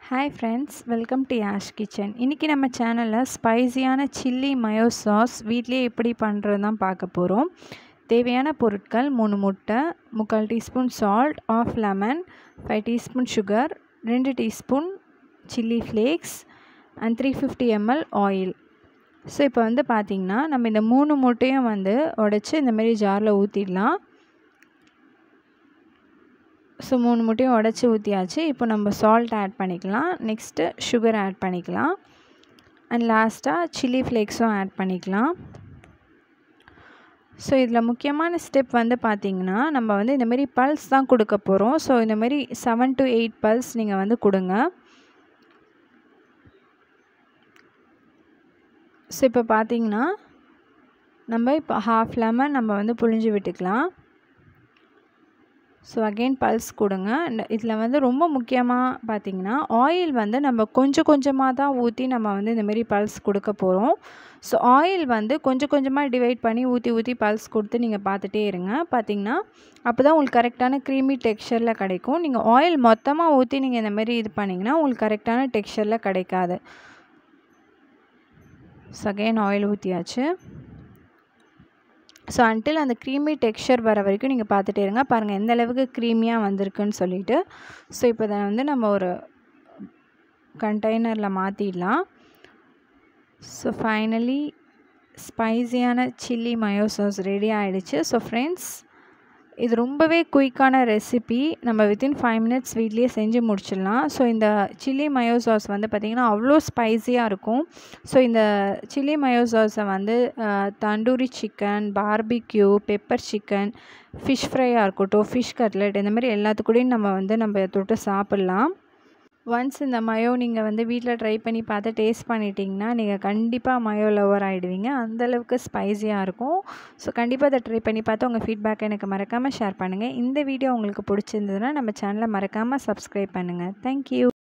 Hi friends, welcome to Yash Kitchen. இன்னைக்கு நம்ம சேனல்ல ஸ்பைசியான சில்லி மயோ சாஸ் வீட்லயே எப்படி பண்றதுன்னு தான் பார்க்க போறோம். தேவையான பொருட்கள் 3 முட்டை, 3/4 teaspoon salt, 1/2 lemon, 5 teaspoon sugar, 2 teaspoon chilli flakes and 350 ml oil. So இப்போ வந்து பார்த்தீங்கன்னா நம்ம இந்த 3 முட்டையும் வந்து உடைச்சு இந்த மாதிரி ஜாரில் ஊற்றிடலாம். ஸோ 3 முட்டையும் உடச்சி ஊற்றியாச்சு. இப்போ நம்ம சால்ட் ஆட் பண்ணிக்கலாம். நெக்ஸ்ட்டு சுகர் ஆட் பண்ணிக்கலாம். அண்ட் லாஸ்ட்டாக சில்லி ஃப்ளேக்ஸும் ஆட் பண்ணிக்கலாம். ஸோ இதில் முக்கியமான ஸ்டெப் வந்து பார்த்திங்கன்னா நம்ம வந்து இந்தமாரி பல்ஸ் தான் கொடுக்க போகிறோம். ஸோ இந்தமாரி 7 to 8 பல்ஸ் நீங்கள் வந்து கொடுங்க. ஸோ இப்போ பார்த்திங்கன்னா நம்ம இப்போ 1/2 லெமன் நம்ம வந்து புழிஞ்சு விட்டுக்கலாம். ஸோ அகெயின் பல்ஸ் கொடுங்க. இதில் வந்து ரொம்ப முக்கியமாக பார்த்திங்கன்னா ஆயில் வந்து நம்ம கொஞ்சம் கொஞ்சமாக தான் ஊற்றி நம்ம வந்து இந்தமாரி பல்ஸ் கொடுக்க போகிறோம். ஸோ ஆயில் வந்து கொஞ்சம் கொஞ்சமாக டிவைட் பண்ணி ஊற்றி பல்ஸ் கொடுத்து நீங்கள் பார்த்துட்டே இருங்க. பார்த்திங்கன்னா அப்போ தான் உங்களுக்கு கரெக்டான க்ரீமி டெக்ஸ்சரில் கிடைக்கும். நீங்கள் ஆயில் மொத்தமாக ஊற்றி நீங்கள் இந்தமாரி இது பண்ணிங்கன்னா உங்களுக்கு கரெக்டான டெக்ஸ்சரில் கிடைக்காது. ஸோ அகெயின் ஆயில் ஊற்றியாச்சு. ஸோ அன்டில் அந்த க்ரீமி டெக்ஸ்சர் வர வரைக்கும் நீங்கள் பார்த்துட்டே இருங்க. பாருங்கள் எந்த அளவுக்கு க்ரீமியாக வந்திருக்குன்னு சொல்லிட்டு. ஸோ இப்போ இதை வந்து நம்ம ஒரு கண்டெய்னரில் மாற்றிடலாம். ஸோ ஃபைனலி ஸ்பைசியான சில்லி மயோ சாஸ் ரெடி ஆகிடுச்சு. ஸோ ஃப்ரெண்ட்ஸ், இது ரொம்பவே குயிக்கான ரெசிபி. நம்ம வித்தின் 5 minutes வீட்லேயே செஞ்சு முடிச்சிடலாம். ஸோ இந்த சில்லி மயோ சாஸ் வந்து பார்த்திங்கன்னா அவ்வளோ ஸ்பைஸியாக இருக்கும். ஸோ இந்த சில்லி மயோ சாஸை வந்து tandoori chicken, barbecue, pepper chicken, fish ஃப்ரையாக இருக்கட்டும், ஃபிஷ் கட்லெட், இந்த மாதிரி எல்லாத்துக்கூடையும் நம்ம தொட்டு சாப்பிட்லாம். ஒன்ஸ் இந்த மயோ நீங்கள் வந்து வீட்டில் ட்ரை பண்ணி பார்த்து டேஸ்ட் பண்ணிட்டீங்கன்னா நீங்கள் கண்டிப்பாக மயோ லவர் ஆகிடுவீங்க. அந்தளவுக்கு ஸ்பைஸியாக இருக்கும். ஸோ கண்டிப்பாக அதை ட்ரை பண்ணி பார்த்து உங்கள் ஃபீட்பேக்கை எனக்கு மறக்காமல் ஷேர் பண்ணுங்கள். இந்த வீடியோ உங்களுக்கு பிடிச்சிருந்ததுன்னா நம்ம சேனலை மறக்காமல் சப்ஸ்கிரைப் பண்ணுங்கள். தேங்க்யூ.